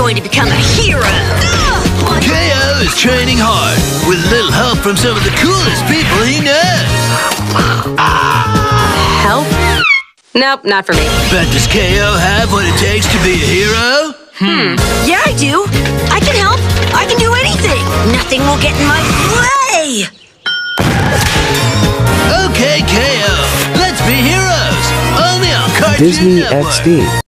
going to become a hero. KO is training hard, with a little help from some of the coolest people he knows. Help? Nope, not for me. But does KO have what it takes to be a hero? Yeah, I do. I can help. I can do anything. Nothing will get in my way. Okay, KO, let's be heroes. Only on Cartoon Disney Network. XD.